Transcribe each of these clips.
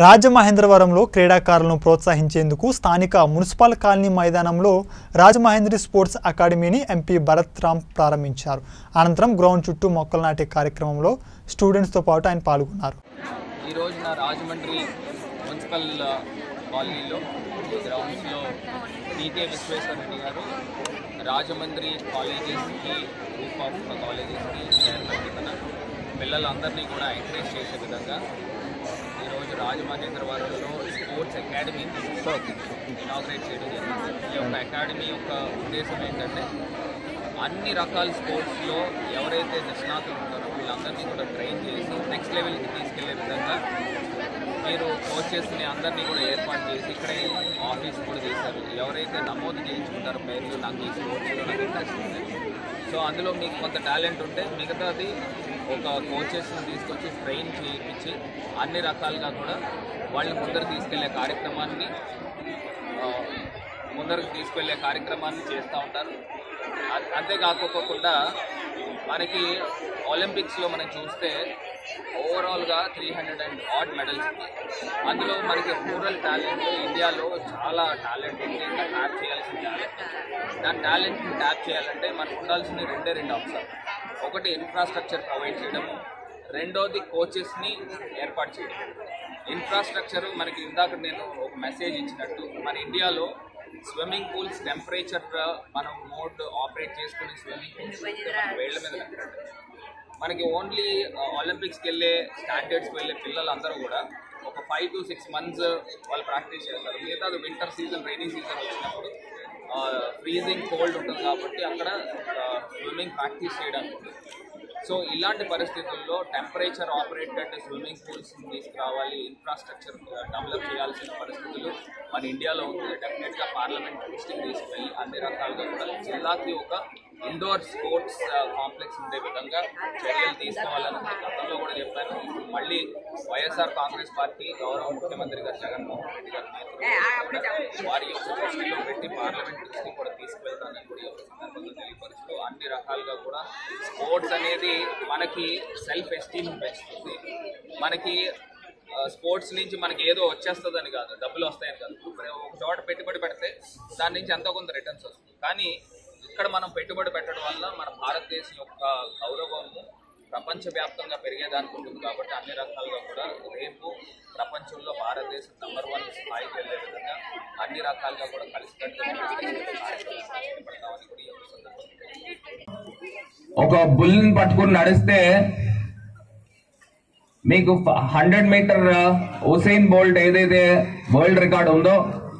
రాజమహేంద్రవరంలో క్రీడాకారులను ప్రోత్సహించేందుకు స్థానిక మున్సిపల్ కాలనీ మైదానంలో రాజమహేంద్రి స్పోర్ట్స్ అకాడమీని ఎంపీ భరత్ రామ్ ప్రారంభించారు. అనంతరం గ్రౌండ్ చుట్టూ మొక్కలు నాటే కార్యక్రమంలో స్టూడెంట్స్తో పాటు ఆయన పాల్గొన్నారు. ఈ రోజున రాజమండ్రి మున్సిపల్ కాలనీలో గ్రౌండ్స్లో టీకే విశ్వేశ్వరరెడ్డి గారు రాజమండ్రి కాలేజెస్కి గ్రూప్ ఆఫ్ కాలేజెస్కి చైర్మన్ కింద పిల్లలందరినీ కూడా ఎంకరేజ్ చేసే విధంగా ఈరోజు రాజమహేంద్రవరంలో స్పోర్ట్స్ అకాడమీ ఇనాగ్రేట్ చేయడం జరిగింది. ఈ యొక్క అకాడమీ యొక్క ఉద్దేశం ఏంటంటే అన్ని రకాల స్పోర్ట్స్లో ఎవరైతే నిష్ణాతులు ఉన్నారో వీళ్ళందరినీ కూడా ట్రైన్ చేసి నెక్స్ట్ లెవెల్కి తీసుకెళ్లే విధంగా మీరు కోచెస్ని అందరినీ కూడా ఏర్పాటు చేసి ఇక్కడే ఆఫీస్ కూడా చేశారు. ఎవరైతే నమోదు చేయించుకుంటారో పేర్లు నాకు ఈ స్పోర్ట్స్లో నాకు ఇంట్రెస్ట్ ఉంది, సో అందులో మీకు కొంత టాలెంట్ ఉంటే మిగతాది ఒక కోచెస్ని తీసుకొచ్చి ట్రైన్ చేయించి అన్ని రకాలుగా కూడా వాళ్ళని ముందరకు తీసుకెళ్లే కార్యక్రమాన్ని చేస్తూ ఉంటారు. అంతేకాకోకుండా మనకి ఒలింపిక్స్లో మనం చూస్తే ఓవరాల్గా 300 and odd మెడల్స్ ఉన్నాయి. అందులో మనకి రూరల్ టాలెంట్ ఇండియాలో చాలా టాలెంట్ ఉంది, ఇంకా ట్యాప్ చేయాల్సిన టాలెంట్. దాని టాలెంట్ని ట్యాప్ చేయాలంటే మనకు ఉండాల్సిన రెండే అంశాలు. ఒకటి ఇన్ఫ్రాస్ట్రక్చర్ ప్రొవైడ్ చేయడము, రెండోది కోచెస్ని ఏర్పాటు చేయడం. ఇన్ఫ్రాస్ట్రక్చర్ మనకి ఇందాక నేను ఒక మెసేజ్ ఇచ్చినట్టు మన ఇండియాలో స్విమ్మింగ్ పూల్స్ టెంపరేచర్ మనం మోడ్ ఆపరేట్ చేసుకునే స్విమ్మింగ్ పూల్స్ వేళ్ల మీద లెక్కండి. మనకి ఓన్లీ ఒలింపిక్స్కి వెళ్ళే స్టాండర్డ్స్కి వెళ్ళే పిల్లలందరూ కూడా ఒక 5 to 6 months వాళ్ళు ప్రాక్టీస్ చేస్తారు. మిగతా వింటర్ సీజన్ రైనీ సీజన్ వచ్చినప్పుడు ఫ్రీజింగ్ కోల్డ్ ఉంటుంది కాబట్టి అక్కడ స్విమ్మింగ్ ప్రాక్టీస్ చేయడానికి ఉంటుంది. సో ఇలాంటి పరిస్థితుల్లో టెంపరేచర్ ఆపరేటెడ్ స్విమ్మింగ్ పూల్స్ తీసుకురావాలి, ఇన్ఫ్రాస్ట్రక్చర్ డెవలప్ చేయాల్సిన పరిస్థితులు మన ఇండియాలో ఉంది. డెఫినెట్గా పార్లమెంట్ దృష్టికి తీసుకువెళ్ళి అన్ని రకాలుగా కూడా జిల్లాకి ఒక ఇండోర్ స్పోర్ట్స్ కాంప్లెక్స్ ఉండే విధంగా చర్యలు తీసుకోవాలని గతంలో కూడా చెప్పాను. ఇప్పుడు మళ్ళీ వైఎస్ఆర్ కాంగ్రెస్ పార్టీ గౌరవ ముఖ్యమంత్రి గారు జగన్మోహన్ రెడ్డి గారి నేతృత్వంలో వారి యొక్క దృష్టిలో పెట్టి పార్లమెంట్ దృష్టికి కూడా తీసుకువెళ్తానని కూడా ఈ సందర్భంగా తెలియపరుస్తూ అన్ని రకాలుగా కూడా స్పోర్ట్స్ అనేది మనకి సెల్ఫ్ ఎస్టీమ్ పెంచుతుంది. మనకి స్పోర్ట్స్ నుంచి మనకి ఏదో వచ్చేస్తుందని కాదు, డబ్బులు వస్తాయని కాదు. ఒక చోట పెట్టుబడి పెడితే దాని నుంచి ఎంతో కొంత రిటర్న్స్ వస్తుంది. కానీ ఇక్కడ మనం పెట్టుబడి పెట్టడం వల్ల మన భారతదేశం యొక్క గౌరవము ప్రపంచవ్యాప్తంగా పెరిగేదానికి ఉంటుంది. కాబట్టి అన్ని రకాలుగా కూడా రేపు ప్రపంచంలో భారతదేశం నంబర్ 1 స్థాయికి వెళ్ళే విధంగా అన్ని రకాలుగా కూడా కలిసికట్టుగా చేపడతామని కూడా ఈ యొక్క సందర్భంగా ఒక బుల్ని పట్టుకుని నడిస్తే మీకు 100 మీటర్ ఉసైన్ బోల్ట్ ఏదైతే వరల్డ్ రికార్డ్ ఉందో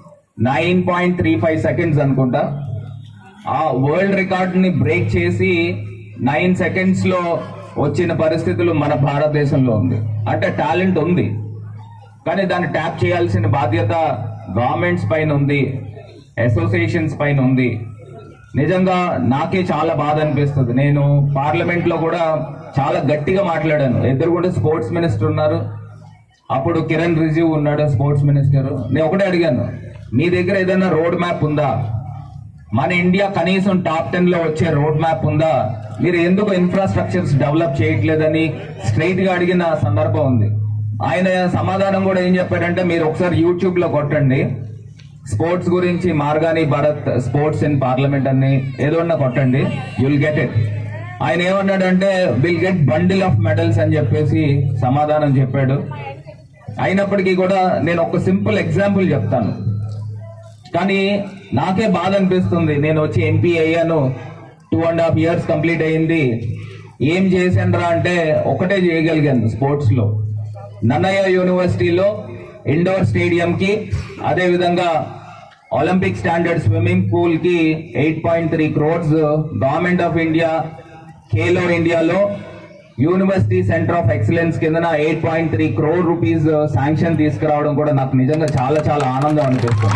9.35 seconds అనుకుంటా, ఆ వరల్డ్ రికార్డ్ ని బ్రేక్ చేసి 9 seconds లో వచ్చిన పరిస్థితులు మన భారతదేశంలో ఉంది. అంటే టాలెంట్ ఉంది, కానీ దాన్ని ట్యాప్ చేయాల్సిన బాధ్యత గవర్నమెంట్స్ పైన ఉంది, అసోసియేషన్స్ పైన ఉంది. నిజంగా నాకే చాలా బాధ అనిపిస్తుంది. నేను పార్లమెంట్ లో కూడా చాలా గట్టిగా మాట్లాడాను. ఎదురుగుండా స్పోర్ట్స్ మినిస్టర్ ఉన్నారు, అప్పుడు కిరణ్ రిజిజు ఉన్నాడు స్పోర్ట్స్ మినిస్టర్. నేను ఒకటే అడిగాను, మీ దగ్గర ఏదైనా రోడ్ మ్యాప్ ఉందా? మన ఇండియా కనీసం టాప్ 10 లో వచ్చే రోడ్ మ్యాప్ ఉందా? మీరు ఎందుకు ఇన్ఫ్రాస్ట్రక్చర్స్ డెవలప్ చేయట్లేదని స్ట్రైట్ గా అడిగిన సందర్భం ఉంది. ఆయన సమాధానం కూడా ఏం చెప్పాడంటే, మీరు ఒకసారి యూట్యూబ్ లో కొట్టండి, స్పోర్ట్స్ గురించి Margani Bharat sports in parliament అని ఏదోన్నా కొట్టండి, యుల్ గెట్ ఇట్. ఆయన ఏమన్నాడంటే will get bundle of medals అని చెప్పేసి సమాధానం చెప్పాడు. అయినప్పటికీ కూడా నేను ఒక సింపుల్ ఎగ్జాంపుల్ చెప్తాను, కానీ నాకే బాధ అనిపిస్తుంది. నేను వచ్చి ఎంపీ అయ్యాను, 2.5 years కంప్లీట్ అయ్యింది. ఏం చేశానురా అంటే ఒకటే చేయగలిగాను స్పోర్ట్స్ లో. నన్నయ్య యూనివర్సిటీలో ఇండోర్ స్టేడియం కి, అదేవిధంగా ఒలింపిక్ స్టాండర్డ్ స్విమ్మింగ్ పూల్ కి 8.3 crores government of India Khelo ఇండియాలో యూనివర్సిటీ సెంటర్ ఆఫ్ ఎక్సలెన్స్ కింద 8.3 crore rupees శాంక్షన్ తీసుకురావడం కూడా నాకు నిజంగా చాలా చాలా ఆనందం అనిపిస్తుంది.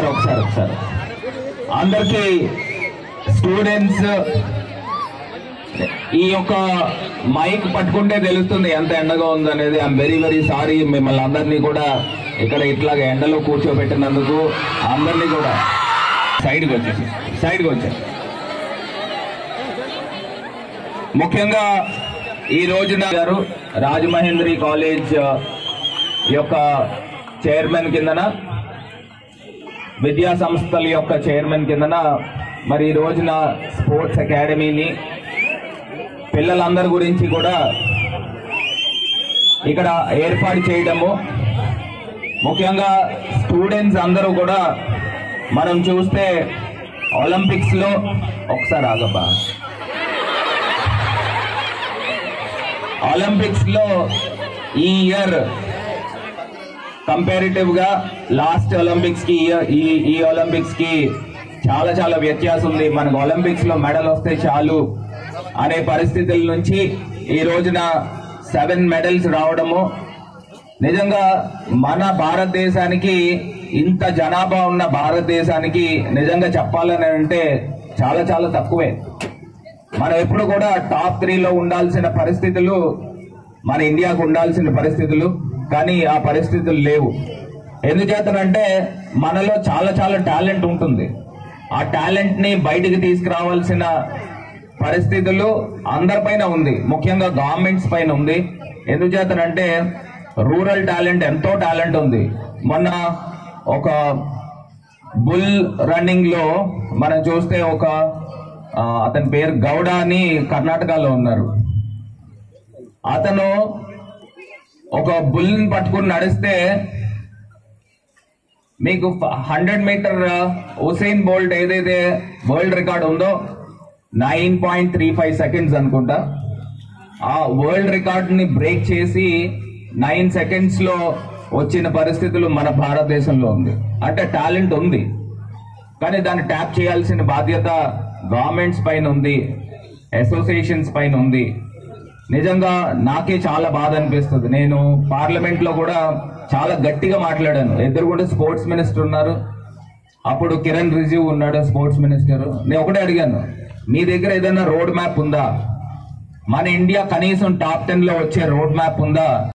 ఒకసారి అందరికీ స్టూడెంట్స్ ఈ యొక్క మైక్ పట్టుకుంటే తెలుస్తుంది ఎంత ఎండగా ఉందనేది. ఐఎమ్ వెరీ వెరీ సారీ మిమ్మల్ని అందరినీ కూడా ఇక్కడ ఇట్లాగా ఎండలో కూర్చోబెట్టినందుకు అందరినీ కూడా సైడ్కి వచ్చేసి ముఖ్యంగా ఈ రోజున గారు రాజమహేంద్రి కాలేజ్ యొక్క చైర్మన్ కిందన, విద్యా సంస్థల యొక్క చైర్మన్ కిందన మరి ఈ రోజున స్పోర్ట్స్ అకాడమీని పిల్లలందరి గురించి కూడా ఇక్కడ ఏర్పాటు చేయడము, ముఖ్యంగా స్టూడెంట్స్ అందరూ కూడా మనం చూస్తే ఒలింపిక్స్ లో ఒకసారి ఆగబ్బా, ఒలింపిక్స్ లో ఈ ఇయర్ కంపారిటివ్ గా లాస్ట్ ఒలింపిక్స్ కి ఈ ఒలింపిక్స్ కి చాలా చాలా వ్యత్యాసం ఉంది. మనకు ఒలింపిక్స్ లో మెడల్ వస్తే చాలు అనే పరిస్థితుల నుంచి ఈ రోజున 7 మెడల్స్ రావడము నిజంగా మన భారతదేశానికి, ఇంత జనాభా ఉన్న భారతదేశానికి నిజంగా చెప్పాలని అంటే చాలా చాలా తక్కువే. మనం ఎప్పుడు కూడా టాప్ 3లో ఉండాల్సిన పరిస్థితులు మన ఇండియాకు ఉండాల్సిన పరిస్థితులు, కానీ ఆ పరిస్థితులు లేవు. ఎందుచేతనంటే మనలో చాలా చాలా టాలెంట్ ఉంటుంది. ఆ టాలెంట్ ని బయటికి తీసుకురావాల్సిన పరిస్థితులు అందరిపైన ఉంది, ముఖ్యంగా గవర్నమెంట్స్ పైన ఉంది. ఎందుచేతనంటే రూరల్ టాలెంట్, ఎంతో టాలెంట్ ఉంది. మొన్న ఒక బుల్ రన్నింగ్ లో మనం చూస్తే ఒక అతని పేరు గౌడ అని కర్ణాటకలో ఉన్నారు. అతను ఒక బుల్ని పట్టుకుని నడిస్తే మీకు 100 మీటర్ ఉసైన్ బోల్ట్ ఏదైతే వరల్డ్ రికార్డ్ ఉందో 9.35 సెకండ్స్ అనుకుంటా, ఆ వరల్డ్ రికార్డ్ ని బ్రేక్ చేసి 9 సెకండ్స్ లో వచ్చిన పరిస్థితులు మన భారతదేశంలో ఉంది. అంటే టాలెంట్ ఉంది, కానీ దాన్ని ట్యాప్ చేయాల్సిన బాధ్యత గవర్నమెంట్స్ పైన ఉంది, అసోసియేషన్స్ పైన ఉంది. నిజంగా నాకే చాలా బాధ అనిపిస్తుంది. నేను పార్లమెంట్ లో కూడా చాలా గట్టిగా మాట్లాడాను. ఇద్దరు కూడా స్పోర్ట్స్ మినిస్టర్ ఉన్నారు, అప్పుడు కిరణ్ రిజిజు ఉన్నాడు స్పోర్ట్స్ మినిస్టర్. నేను ఒకటే అడిగాను, మీ దగ్గర ఏదైనా రోడ్ మ్యాప్ ఉందా? మన ఇండియా కనీసం టాప్ 10 లో వచ్చే రోడ్ మ్యాప్ ఉందా?